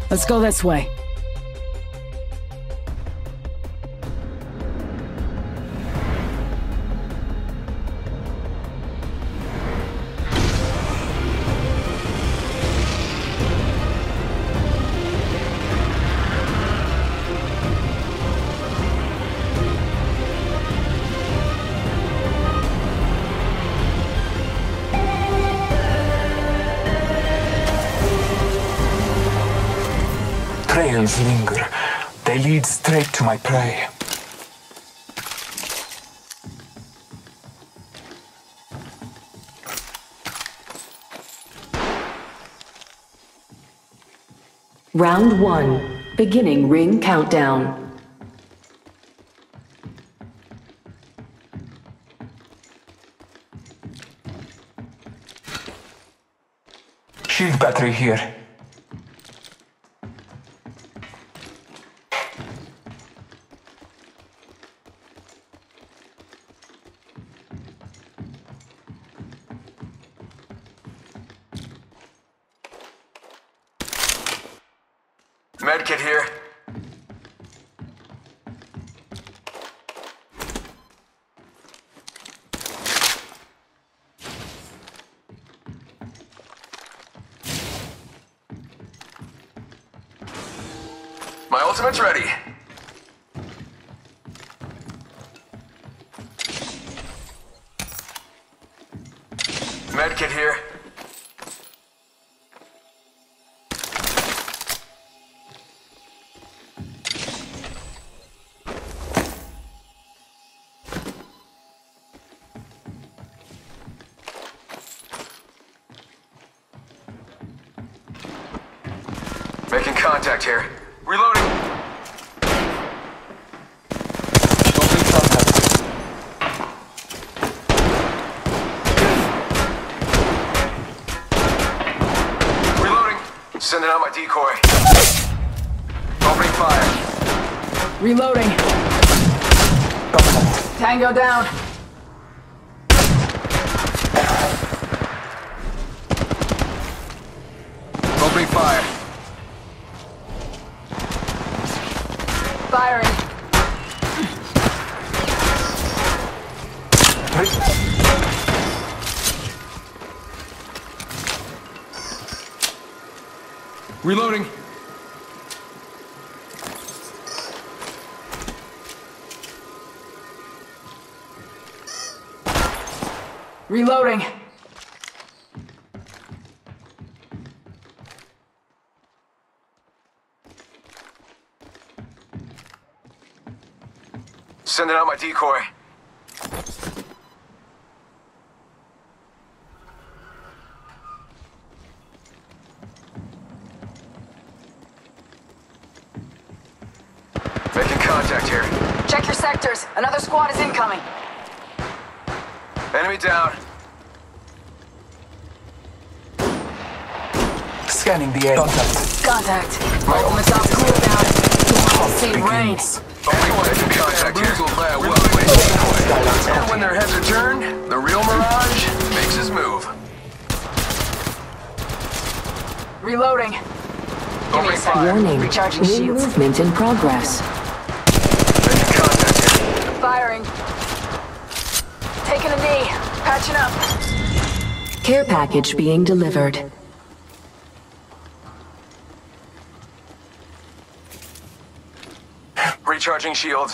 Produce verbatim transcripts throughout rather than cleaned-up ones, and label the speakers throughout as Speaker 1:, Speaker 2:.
Speaker 1: Let's go this way.
Speaker 2: Trails linger. They lead straight to my prey.
Speaker 3: Round one. Beginning ring countdown.
Speaker 2: Shield battery here.
Speaker 4: Medkit here. My ultimate's ready. Medkit here. Making contact here. Reloading.
Speaker 2: Opening contact.
Speaker 4: Reloading. Sending out my decoy. Opening fire.
Speaker 1: Reloading.
Speaker 2: Contact.
Speaker 1: Tango down.
Speaker 4: Opening fire.
Speaker 1: Firing.
Speaker 4: Reloading.
Speaker 1: Reloading.
Speaker 4: Sending out my decoy. Making contact here.
Speaker 1: Check your sectors. Another squad is incoming.
Speaker 4: Enemy down.
Speaker 2: Scanning the air. Contact.
Speaker 1: Contact. My ultimate's off cooldown. Save rain.
Speaker 4: Making contact here. And when their heads are turned, the real Mirage makes his move.
Speaker 1: Reloading. Give me a
Speaker 4: Opening
Speaker 1: sec.
Speaker 4: fire.
Speaker 3: Warning.
Speaker 1: Recharging
Speaker 3: Ring
Speaker 1: shields.
Speaker 3: movement in progress.
Speaker 4: Making contact here.
Speaker 1: Firing. Taking a knee. Patching up.
Speaker 3: Care package being delivered.
Speaker 4: Recharging shields.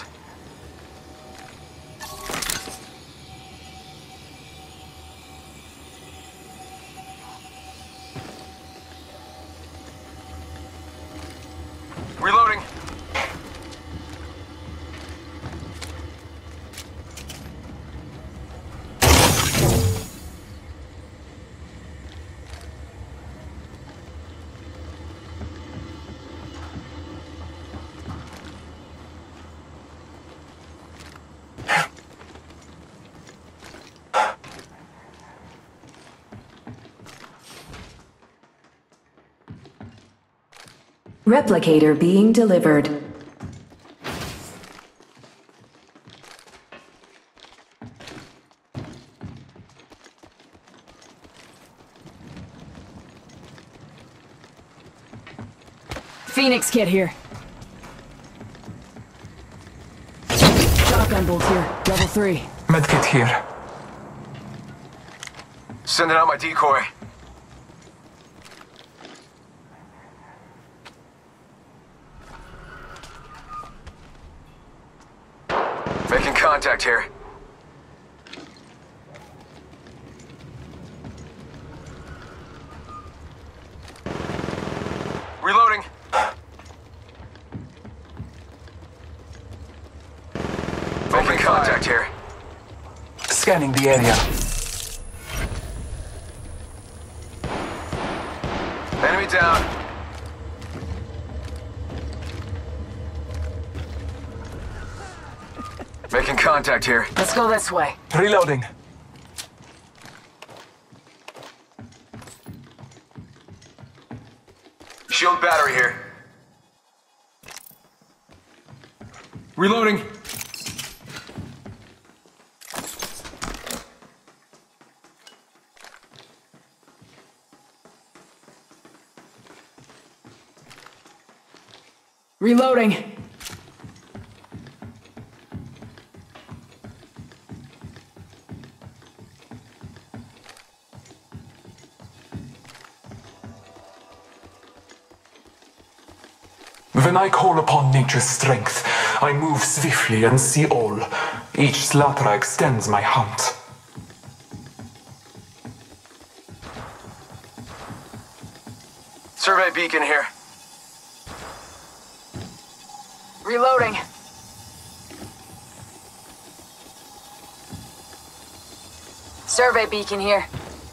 Speaker 4: Reloading.
Speaker 3: Replicator being delivered.
Speaker 1: Phoenix kit here. Shotgun bolt here. Level three.
Speaker 2: Medkit here.
Speaker 4: Sending out my decoy. Making contact here. Reloading. Making contact here.
Speaker 2: Scanning the area.
Speaker 4: Enemy down. Making contact here.
Speaker 1: Let's go this way.
Speaker 2: Reloading.
Speaker 4: Shield battery here. Reloading.
Speaker 1: Reloading.
Speaker 2: When I call upon nature's strength, I move swiftly and see all. Each slaughter extends my hunt.
Speaker 4: Survey beacon here.
Speaker 1: Reloading. Survey beacon here.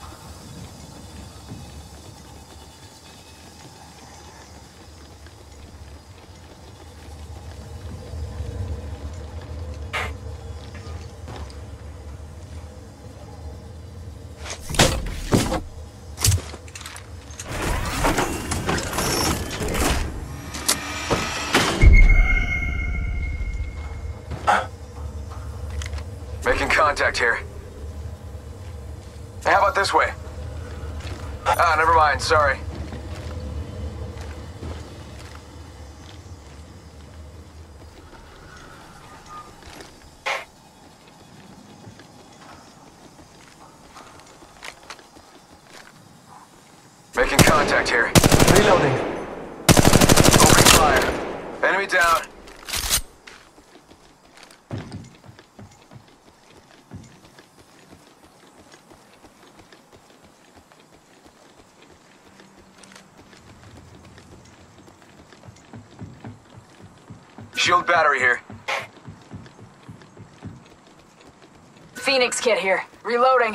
Speaker 4: Making contact here. Hey, how about this way? Ah, never mind, sorry. Making contact here.
Speaker 2: Reloading.
Speaker 4: Opening fire. Enemy down. Shield battery here.
Speaker 1: Phoenix kit here. Reloading.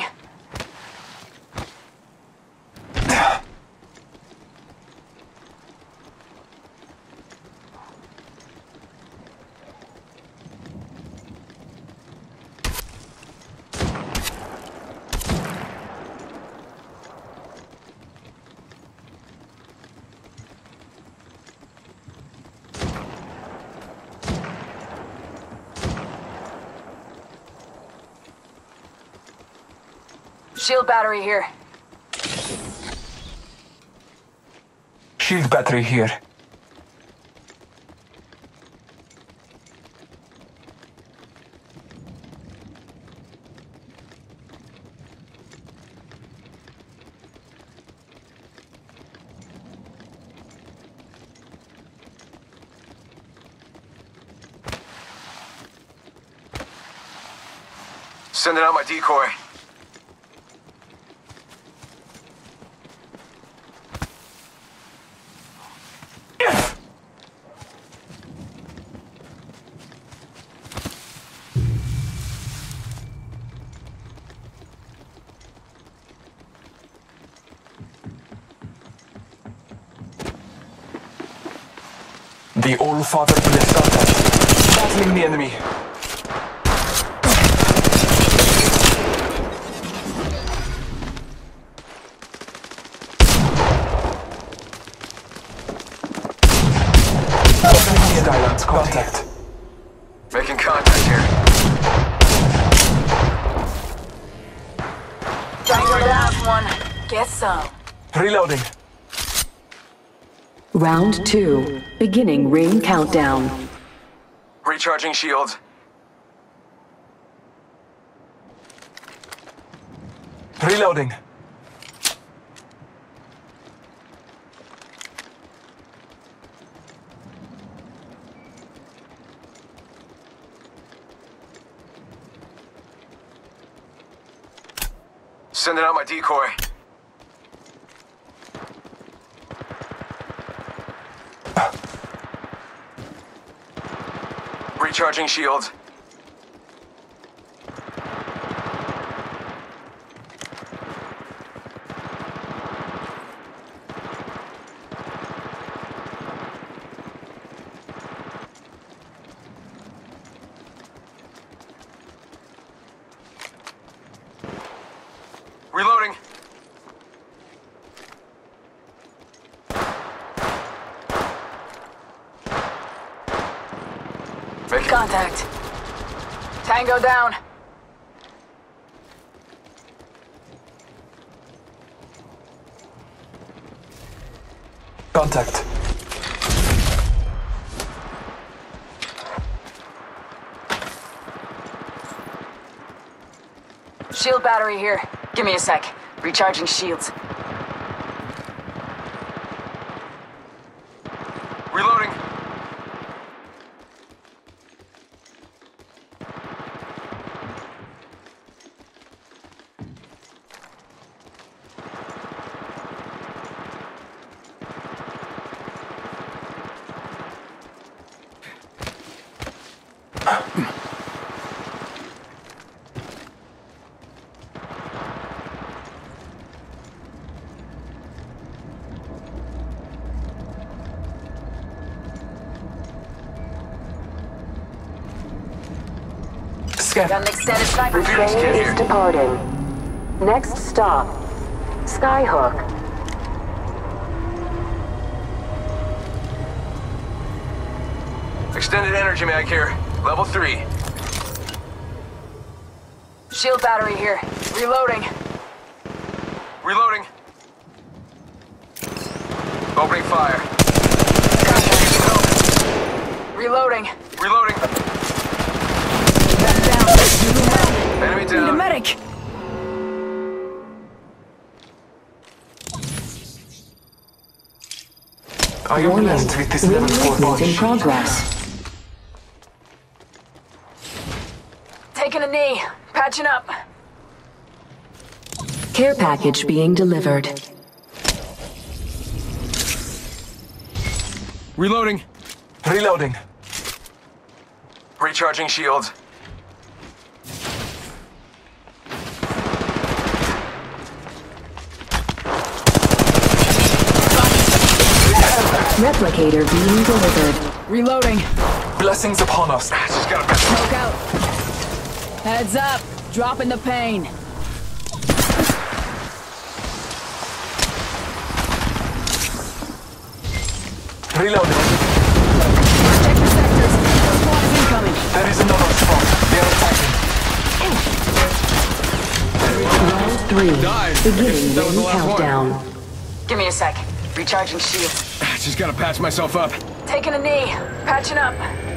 Speaker 1: Shield battery here.
Speaker 2: Shield battery here.
Speaker 4: Sending out my decoy.
Speaker 2: The All-Father bless us. Battling the enemy. Islands contact.
Speaker 4: Making contact here.
Speaker 1: Got your last one. Get some.
Speaker 2: Reloading.
Speaker 3: Round two. Beginning ring countdown.
Speaker 4: Recharging shields.
Speaker 2: Reloading.
Speaker 4: Sending out my decoy. Recharging shields. Reloading. Make
Speaker 1: Contact. Tango down.
Speaker 2: Contact.
Speaker 1: Shield battery here. Give me a sec. Recharging shields.
Speaker 4: Reloading.
Speaker 2: Scan.
Speaker 1: Got an extended sniper.
Speaker 4: Train
Speaker 3: Is departing. Next stop. Skyhook.
Speaker 4: Extended energy mag here. Level three.
Speaker 1: Shield battery here. Reloading.
Speaker 4: Reloading. Opening fire.
Speaker 1: Reloading.
Speaker 4: Reloading.
Speaker 1: Back down.
Speaker 4: Enemy
Speaker 1: Need a
Speaker 4: down.
Speaker 1: medic.
Speaker 2: I am
Speaker 3: Warning.
Speaker 2: blessed with this
Speaker 3: Ring
Speaker 2: level four
Speaker 3: movement
Speaker 2: body
Speaker 3: in
Speaker 2: shield.
Speaker 3: progress.
Speaker 1: Taking a knee. Patching up.
Speaker 3: Care package being delivered.
Speaker 4: Reloading.
Speaker 2: Reloading.
Speaker 4: Recharging shields.
Speaker 3: Replicator being delivered.
Speaker 1: Reloading.
Speaker 2: Blessings upon us.
Speaker 4: Just gotta pass.
Speaker 1: Smoke out. Heads up. Dropping the pain.
Speaker 2: Reloading.
Speaker 1: Check the sectors. First one is incoming.
Speaker 2: There is another spot. They are attacking.
Speaker 3: Round three.
Speaker 4: Died.
Speaker 3: Beginning
Speaker 4: That was the
Speaker 3: ring
Speaker 4: last one.
Speaker 3: countdown.
Speaker 1: Give me a sec. Recharging shields.
Speaker 4: Just gotta patch myself up.
Speaker 1: Taking a knee. Patching up.